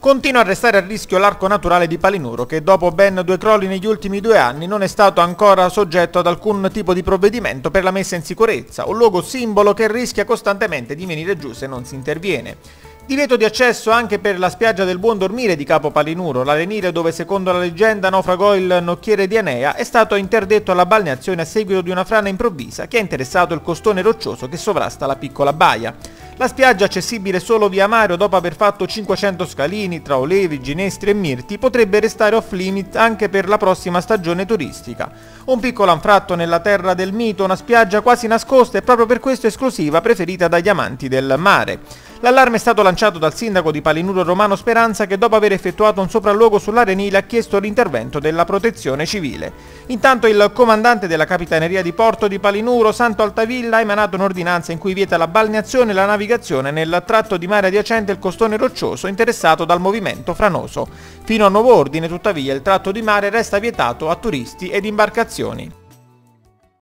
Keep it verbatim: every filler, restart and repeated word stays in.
Continua a restare a rischio l'arco naturale di Palinuro, che dopo ben due crolli negli ultimi due anni non è stato ancora soggetto ad alcun tipo di provvedimento per la messa in sicurezza, un luogo simbolo che rischia costantemente di venire giù se non si interviene. Divieto di accesso anche per la spiaggia del Buon Dormire di Capo Palinuro, l'arenile dove secondo la leggenda naufragò il nocchiere di Enea, è stato interdetto alla balneazione a seguito di una frana improvvisa che ha interessato il costone roccioso che sovrasta la piccola baia. La spiaggia, accessibile solo via Mario dopo aver fatto cinquecento scalini tra olevi, ginestri e mirti, potrebbe restare off limit anche per la prossima stagione turistica. Un piccolo anfratto nella terra del mito, una spiaggia quasi nascosta e proprio per questo esclusiva, preferita dagli amanti del mare. L'allarme è stato lanciato dal sindaco di Palinuro Romano Speranza, che dopo aver effettuato un sopralluogo sull'arenile ha chiesto l'intervento della protezione civile. Intanto il comandante della Capitaneria di Porto di Palinuro, Santo Altavilla, ha emanato un'ordinanza in cui vieta la balneazione e la navigazione nel tratto di mare adiacente al costone roccioso interessato dal movimento franoso. Fino a nuovo ordine, tuttavia, il tratto di mare resta vietato a turisti ed imbarcazioni.